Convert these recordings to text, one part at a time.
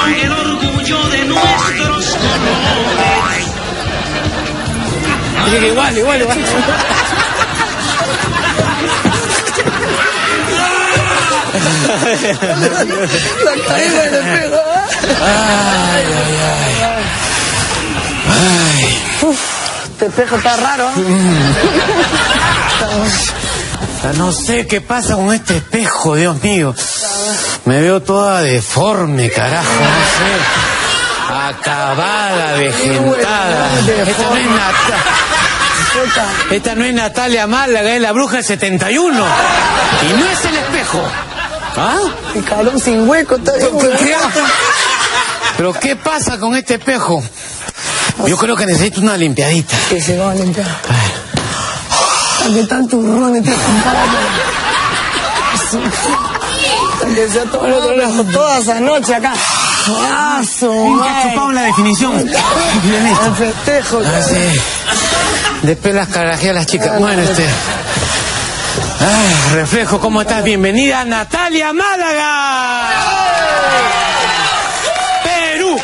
el orgullo de nuestros colores. Igual. La caída del espejo. Ay. Este espejo está raro. No sé qué pasa con este espejo, Dios mío. Me veo toda deforme, carajo, no sé. Acabada, vegetada. Esta no es Natalia Málaga, es la bruja del 71. Y no es el espejo. ¿Ah? El cabrón sin hueco está bien. ¿Pero qué pasa con este espejo? Yo creo que necesito una limpiadita. Que se va a limpiar. ¿Qué tal turrón este compadre? Que sea todo el otro lado, toda esa noche acá. Nunca chupado la definición. El festejo. Sí. Después las carajeas las chicas. Bueno, Reflejo, ¿cómo estás? Bienvenida, Natalia Málaga. Perú.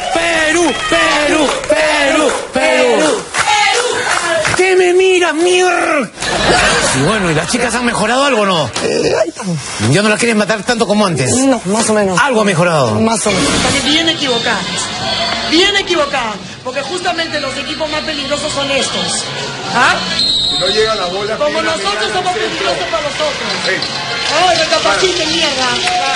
¿Qué me miras, mierda? Y bueno, ¿y las chicas han mejorado algo o no? Ahí están. ¿Ya no las quieres matar tanto como antes? No, más o menos. ¿Algo ha mejorado? Más o menos. Bien equivocada, porque justamente los equipos más peligrosos son estos. ¿Ah? Si no llega la bola... Como nosotros somos peligrosos para los otros. ¡Ay, recapacite, mierda!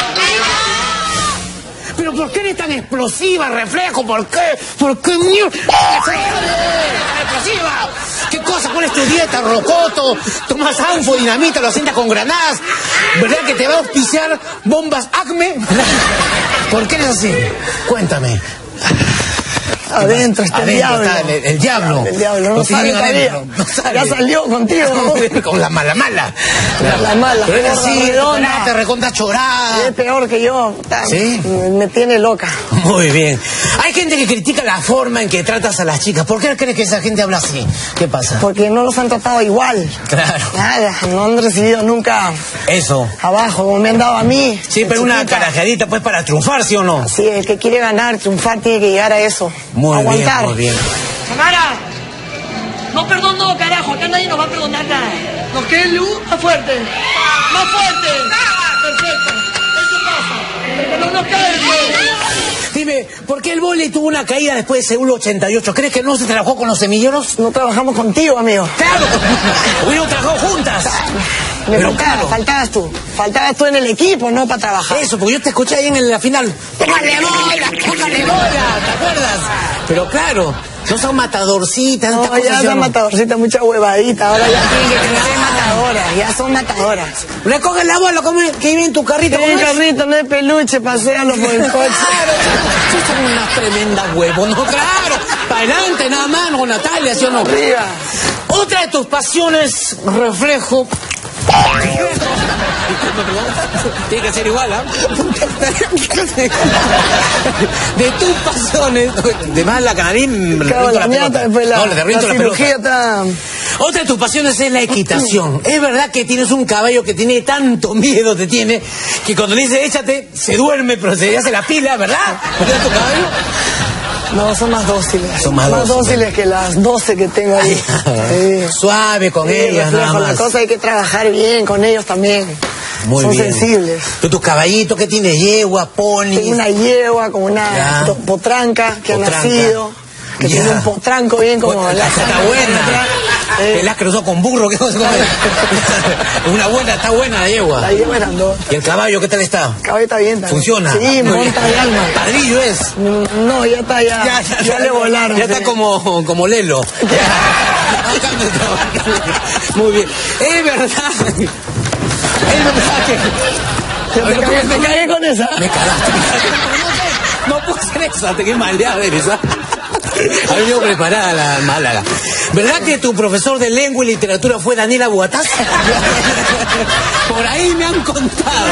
¿Pero por qué eres tan explosiva, Reflejo? ¿Por qué? ¿Por qué mierda? ¡Tan explosiva! ¿Qué cosa? ¿Cuál es tu dieta? ¿Rocoto? ¿Tomas anfo, dinamita, lo asientas con granadas? ¿Verdad que te va a auspiciar bombas Acme? ¿Por qué eres así? Cuéntame. Adentro está el diablo. Está el diablo. El diablo, no sale todavía. Ya salió contigo. Con la mala. La mala. Pero es así, te recontra chorada. Es peor que yo. ¿Sí? Me tiene loca. Muy bien. Hay gente que critica la forma en que tratas a las chicas. ¿Por qué crees que esa gente habla así? ¿Qué pasa? Porque no los han tratado igual. Claro. Nada, no han recibido nunca eso abajo, como me han dado a mí. Sí, pero una carajeadita pues para triunfar, ¿sí o no? Sí, el que quiere ganar, triunfar, tiene que llegar a eso. Muy aguantar. Muy bien. Samara, no perdono, carajo, acá nadie nos va a perdonar nada. ¿Nos queda el luz? Más fuerte. Más fuerte. Perfecto. Eso pasa. Pero no nos cae el vóley. Dime, ¿por qué el vóley tuvo una caída después de Seúl 88? ¿Crees que no se trabajó con los semilleros? No trabajamos contigo, amigo. ¡Claro! Hubiéramos trabajado juntas. Pero claro, faltabas tú en el equipo, no para trabajar. Eso, porque yo te escuché ahí en la final. ¡Tómale bola! ¿Te acuerdas? Pero claro, no son matadorcitas. No, ya son matadorcitas, mucha huevadita. Ahora ya tienen que ser matadoras, ya son matadoras. Recoge la bola, que viene en tu carrito. En el carrito, no es peluche, paséalo por el coche. Claro, son unas tremendas huevos, ¿no? Claro, para adelante nada más, con Natalia, ¿sí o no? Arriba. Otra de tus pasiones, Reflejo. Tiene que ser igual, ¿ah? De tus pasiones. De más la canarín. La cirugía está... Otra de tus pasiones es la equitación. Es verdad que tienes un caballo que tiene tanto miedo, te tiene, que cuando le dices échate, se duerme, pero se hace la pila, ¿verdad? ¿Verdad tu caballo? No, son más dóciles. Son más dóciles que las 12 que tengo ahí. Sí. Suave con ellas, nada más. La cosa hay que trabajar bien con ellos también. Muy bien. Son sensibles. ¿Tus caballitos qué tienes? ¿Yegua, pony? Tengo una yegua con una potranca que ha nacido. Que tiene un potranco bien como... Está buena. La cruzó con burro. ¿Qué cosa? Una buena, está buena la yegua. La yegua eran dos. ¿Y el caballo qué tal está? El caballo está bien también. ¿Funciona? Sí, monta de alma. ¿Padrillo es? No, ya está, ya le volaron. Ya está como Lelo. Muy bien. Es verdad que... ¿Te cagué con esa? Me cagaste. No puedo hacer esa, te quedé maleada eres, ¿ah? Ha venido preparada la Málaga. ¿Verdad que tu profesor de lengua y literatura fue Daniela Buataz? Por ahí me han contado.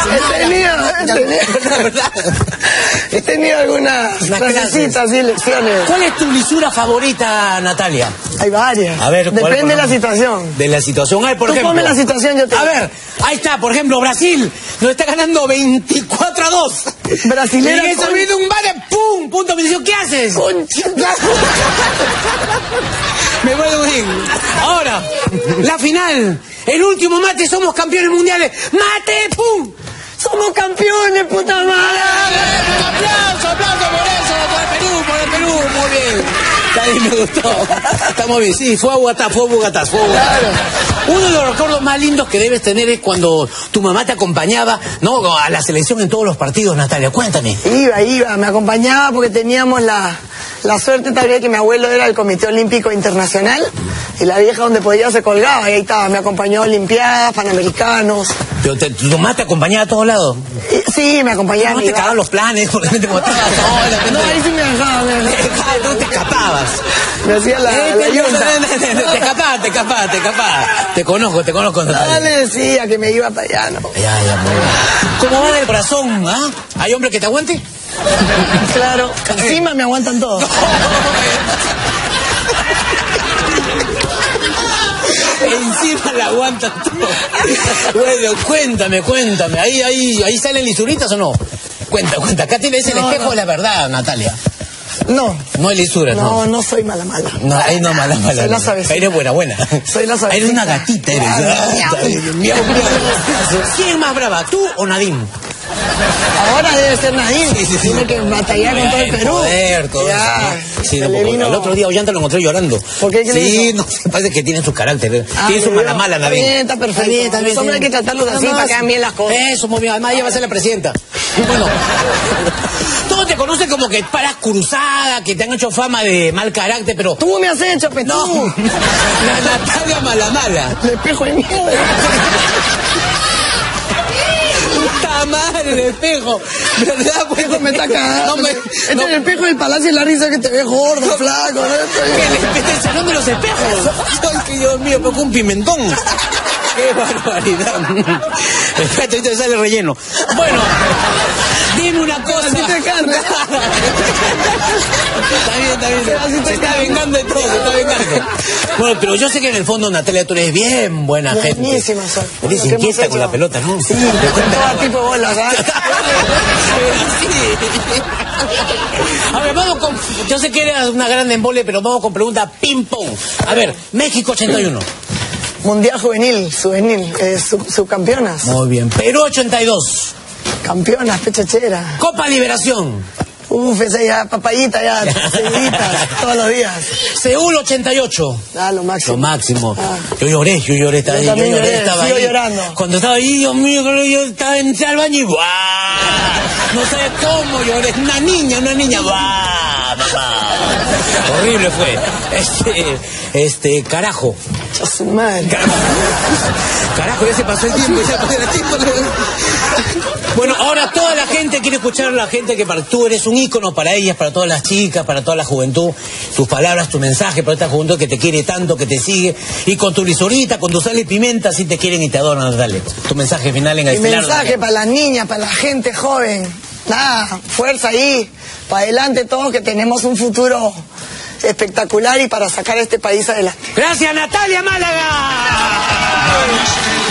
He tenido algunas clasecitas y lecciones. ¿Cuál es tu lisura favorita, Natalia? Hay varias. A ver, depende de la situación. De la situación. A ver, por ejemplo. Ponme la situación, yo te... A ver, ahí está, por ejemplo, Brasil nos está ganando 24-2. Brasilera. Y eso viene un vale, ¡pum! Punto, me dice, ¿qué haces? Me vuelvo bien. Ahora, la final. El último mate, somos campeones mundiales. ¡Mate! ¡Pum! ¡Somos campeones, puta madre! ¡Aplauso por el Perú! Muy bien. Ahí me gustó. Estamos bien, sí, fue a Bogotá. Claro. Uno de los recuerdos más lindos que debes tener es cuando tu mamá te acompañaba, ¿no?, a la selección en todos los partidos, Natalia. Cuéntame. Iba, me acompañaba porque teníamos la suerte también que mi abuelo era del Comité Olímpico Internacional y la vieja donde podía se colgaba y ahí estaba, me acompañó a Olimpiadas, Panamericanos. Pero tu mamá te acompañaba a todos lados. Sí, me acompañaba. No te cagaban los planes, porque como estabas sola. No, ahí sí me dejaba. Tú te escapabas. Me hacía la yunta. Te escapabas. Te conozco. No le decía que me iba para allá, ¿no? Ya, muy bien. ¿Cómo va del corazón, ah? ¿Hay hombre que te aguante? Claro, encima me aguantan todos. Encima la aguantan todo. Bueno, cuéntame. ¿Ahí salen lisuritas o no? Cuenta. Acá tienes el espejo de la verdad, Natalia. No. No hay lisuras, ¿no? No soy mala. No, ahí no mala. Soy la suavecita. Eres buena. Soy la suavecita. Eres una gatita, eres. Miau. ¿Quién es más brava, tú o Nadine? Ahora debe ser Nadine. Sí. Tiene que batallar con todo el Perú. Poder, todo ya, eso. Sí, el otro día Ollanta lo encontré llorando. ¿Por qué? ¿Qué le sí, hizo? no sé, parece que tiene su carácter. Tiene su mala, Nadine. Está perfecto. Está bien. Solo hay que tratarlos así para que hagan bien las cosas. Eso, muy bien. Además, ella va a ser la presidenta. Bueno, todos te conocen como que paras cruzada, que te han hecho fama de mal carácter, pero... Tú me has hecho, pero no, tú. la Natalia mala. El espejo de mierda. Puta madre, el espejo. ¿Verdad? Eso me está cagando. Este es el espejo del Palacio de la Risa que te ve gordo, flaco. El salón de los espejos. Ay, que Dios mío, pero un pimentón. ¡Qué barbaridad! Espérate, ahorita sale relleno. Bueno, dime una cosa. Así te carga. Está bien. Se está vengando de todo, Bueno, pero yo sé que en el fondo, Natalia, tú eres bien buena gente. Buenísima soy. Eres inquieta con la pelota, ¿no? Sí, con todo tipo de bolas, ¿sabes? A ver, vamos con... Yo sé que eres una gran embole, pero vamos con pregunta ping-pong. A ver, México 81. Mundial juvenil, subcampeonas. Muy bien. Perú 82. Campeonas, pechachera. Copa Liberación. Esa ya, papayita ya, seguiditas, todos los días. Seúl 88. Lo máximo. Lo máximo. Yo lloré. También lloré, estaba sigo ahí. llorando. Cuando estaba ahí, Dios mío, yo estaba en el baño y ¡buah! No sabes cómo lloré. Una niña, ¡buah! Mamá. Horrible fue. Carajo. Su madre. Carajo, ya se pasó el tiempo, Bueno, ahora toda la gente quiere escuchar a la gente que tú eres un ícono para ellas, para todas las chicas, para toda la juventud. Tus palabras, tu mensaje para esta juventud que te quiere tanto, que te sigue. Y con tu lisorita, con tu sal y pimienta, sí te quieren y te adoran, dale. Tu mensaje final en el Mi mensaje para las niñas, para la gente joven. Fuerza ahí, para adelante todos, que tenemos un futuro espectacular y para sacar a este país adelante. Gracias, Natalia Málaga.